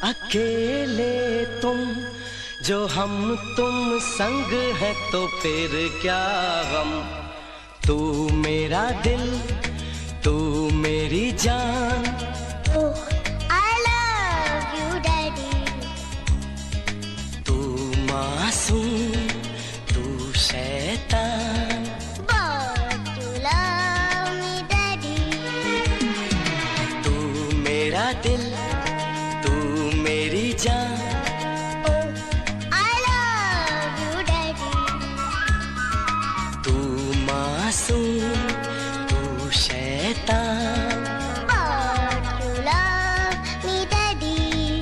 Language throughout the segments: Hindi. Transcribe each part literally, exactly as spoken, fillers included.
अकेले तुम जो हम तुम संग है तो फिर क्या गम। तू मेरा दिल तू मेरी जान। Oh, I love you, Daddy. तू मासूम तू शैतान। But you love me, Daddy. तू मेरा दिल तू मेरी जान। Oh, I love you, Daddy. तू मासूम तू शैतान। But you love me, Daddy.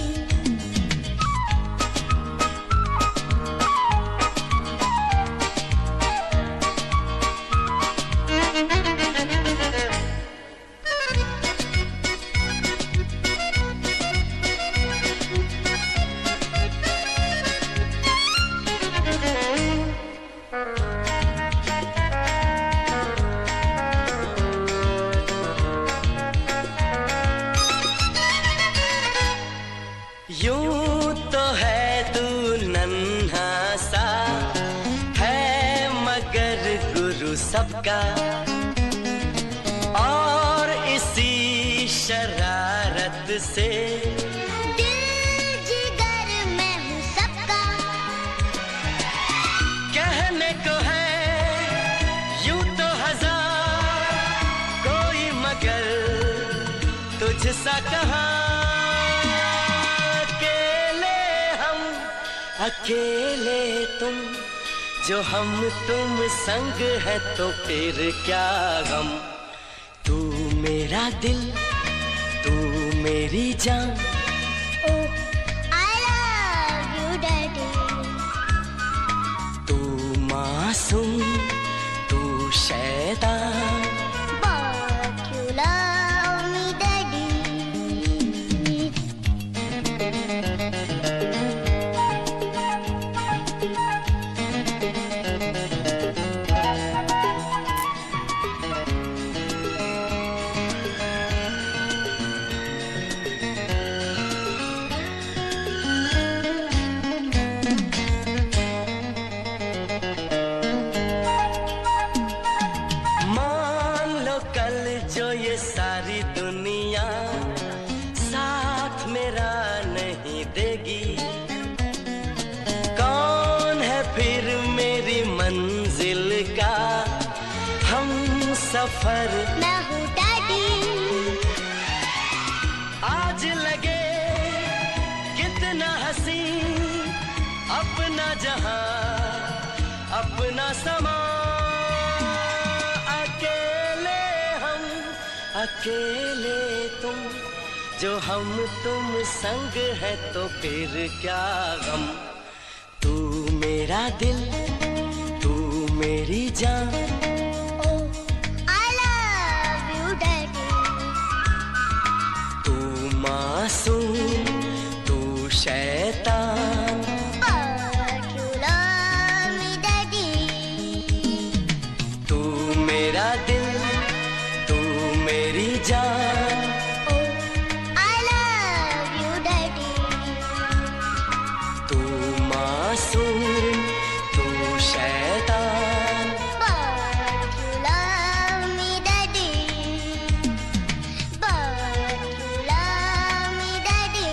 यूं तो है तू नन्हा सा है मगर गुरु सबका। और इसी शरारत से दिल जिगर मैं हूँ सबका। कहने को है यूं तो हजार कोई मगर तुझसा कहाँ। अकेले तुम जो हम तुम संग है तो फिर क्या गम। तू मेरा दिल तू मेरी जान। Oh, I love you, Daddy. तू मासूम तू शैतान। But you love me, Daddy. मान लो कल जो ये सारी दुनिया साथ मेरा नहीं देगी। कौन है फिर मेरी मंजिल का हम सफर। मैं हूँ Daddy. आज लगे कितना हंसी अपना जहां अपना समा। अकेले हम अकेले तुम जो हम तुम संग है तो फिर क्या गम। तू मेरा दिल तू मेरी जान। Oh, I love you, Daddy. तू मासूम तू शैतान। But you love me, Daddy. तू मेरा दिल तू मेरी जान। Oh, I love you, Daddy. तू मासूम तू शैतान। But you love me, Daddy. But you love me, Daddy.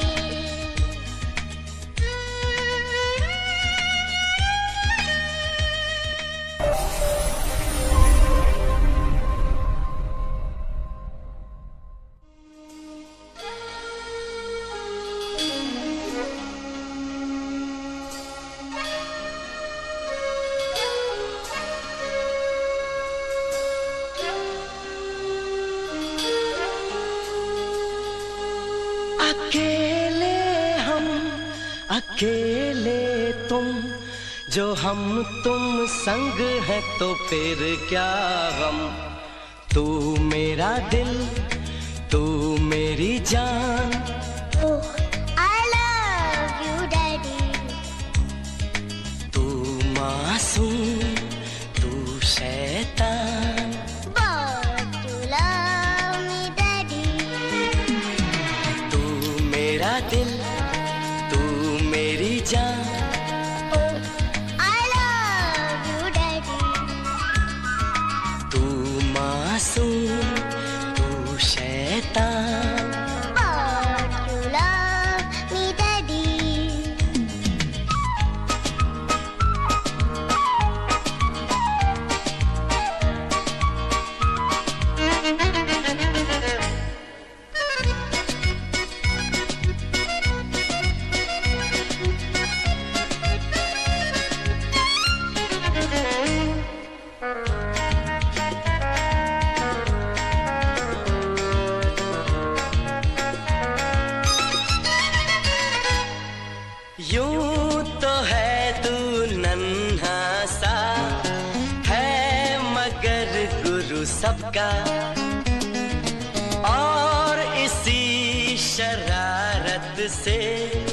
अकेले हम अकेले तुम जो हम तुम संग है तो फिर क्या गम। तू मेरा दिल तू मेरी जान। Oh, I love you, Daddy. तू मासूम तू शैतान। But you love me, Daddy. तू मेरा दिल जान। I love you, Daddy. तू मासूम, तू शैतान, But you love me, Daddy. यूं तो है तू नन्हा सा, है मगर गुरु सबका, और इसी शरारत से